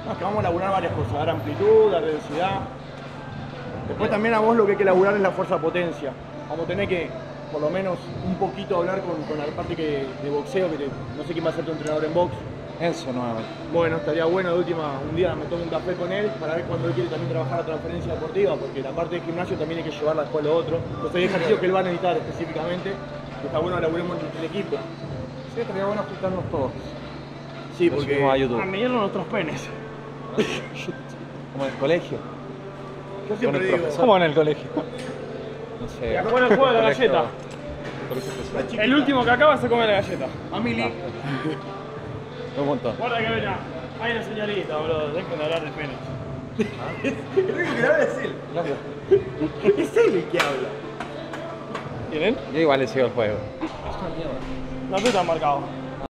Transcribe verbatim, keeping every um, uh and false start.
No, es que vamos a laburar varias cosas, dar amplitud, dar densidad. Después también a vos lo que hay que laburar es la fuerza-potencia. Vamos a tener que, por lo menos, un poquito hablar con, con la parte que, de boxeo, que te, no sé quién va a ser tu entrenador en box. Enzo nuevamente. Bueno, estaría bueno de última, un día me tomo un café con él para ver cuándo él quiere también trabajar la transferencia deportiva, porque la parte de gimnasio también hay que llevarla después a lo otro. Entonces hay ejercicios que él va a necesitar específicamente, que está bueno que laburemos en el equipo. Sí, estaría bueno juntarnos todos. Sí, Lo porque subimos a YouTube. a medirnos nuestros penes. Como en el colegio. Yo siempre Con el digo, profesor. ¿Cómo en el colegio? No sé. Acá en el juego de la Colegio- galleta. colegio especial. El último que acaba se come la galleta. a Mili, Un montón. Guarda que venga. Hay una señalita, bro. Dejen de hablar de penes. el único que habla es él. Gracias. Es él el que habla. ¿Tienen? Yo igual le sigo el juego. No estoy tan marcado.